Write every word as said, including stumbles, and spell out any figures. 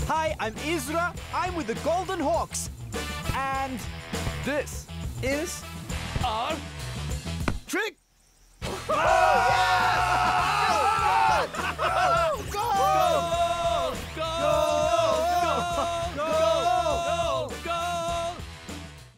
Hi, I'm Isra. I'm with the Golden Hawks. And this is our trick